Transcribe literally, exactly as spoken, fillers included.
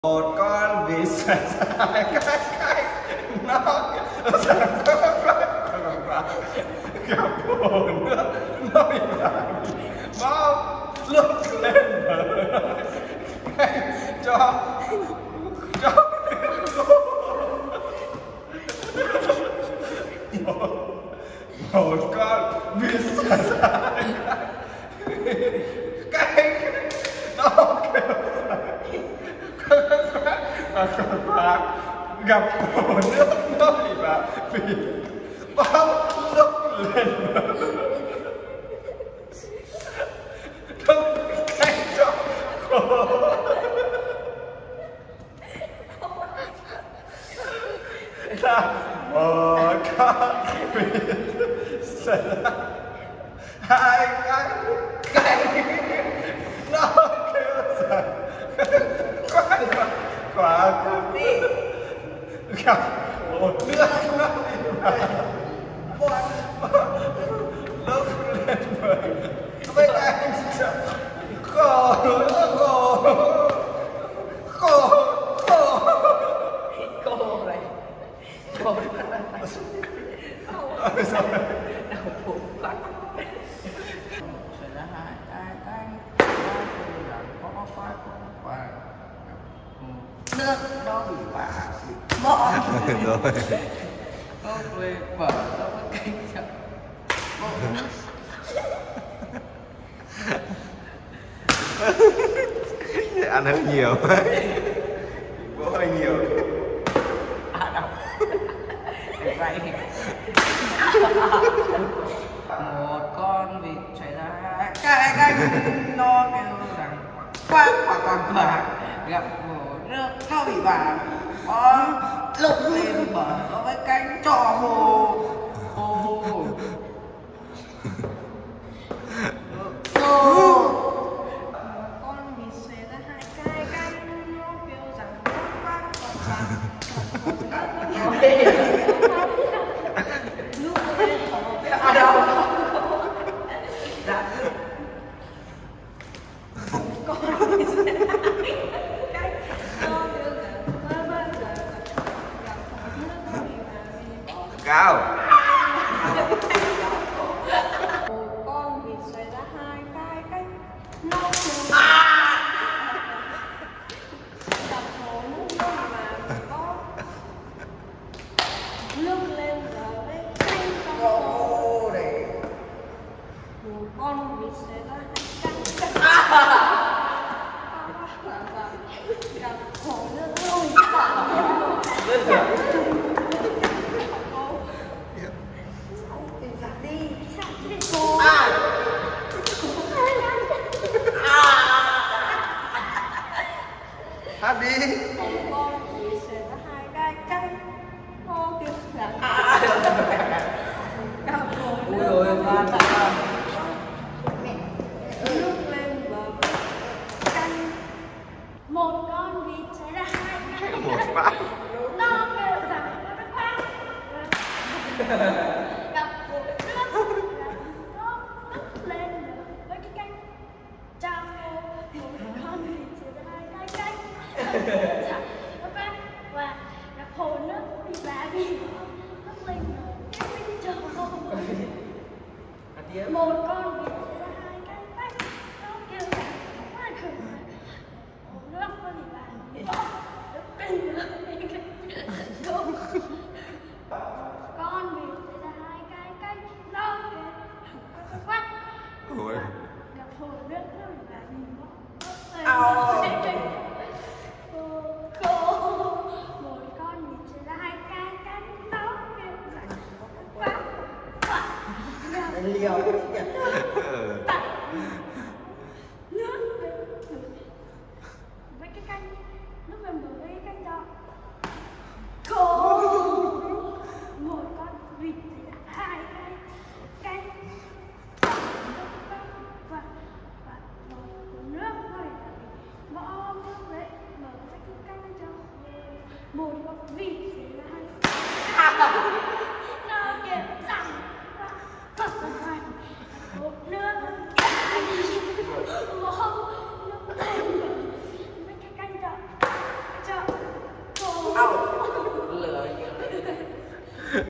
Một con vịt xảy ra hai cái cái nó rằng có gặp hồ nước nó bị làm bao lúc lên bờ cho cho một, một con vịt xảy ra cái cái nó kêu và gặp hồ nước nó bị và vì bao lúc lên bờ không cách cho khổ là một con vịt xảy ra hai cái cái nó kêu rằng quả cà phê gặp một nước nó đi vào lúc lên bờ với anh khổ khổ khổ khổ khổ này khổ rồi rồi đau bụng quá xảy ra hai cái cái có quá quá nước nó bị vả bị bỏ rồi có quê vợ nó có kinh chậm ăn hơi nhiều bố hơi nhiều à đâu vậy một con vịt xảy ra cái cái nó kêu rằng quát quả quả quả gặp hồ nước nó bị vàng có lục lên bờ nó với cánh trò hồ hồ hồ con vịt xòe ra hai cái cánh nó kêu rằng quát quát lúc lên à đâu dạ con vịt xòe ra hai cái nó kêu rằng quát quát gặp hồ nước nó bị vàng cao một con vịt xòe ra hai cái cánh nó kêu gặp hồ nước nó bị vàng có nước lên bờ với cánh trong hồ để một con vịt xòe ra hai cánh gặp hồ nước nó bị vàng đi cô hát đi một con vịt xòe ra hai cái cánh cô kêu rằng gặp hồ ui nước rồi ba ta nước lên bờ với cánh một con vịt xòe ra hai cái một bát nó kêu rằng nó quát gặp hồ nước nó nứt lên với cái cánh chào một con vịt xòe ra hai cái cánh nó quát và gặp hồ nước bị vả bị nứt lên cái cánh chào một con vịt xòe ra hai cái cánh nó kêu rằng nó quát hồ nước nó bị vả bị bỏ nó kinh rồi con vịt xòe ra hai cái cánh nó kêu nó quát ôi gặp hồ nước nó bị vả bị bỏ khổ một con vịt xòe ra hai cái cánh nó kêu rằng quát quát gặp liều tắt nước với cái canh nước lên bờ với cái canh đó khổ một con vịt hai cái canh và và một nước rồi bỏ nước đấy mở với cái canh cho một con vịt thì là hai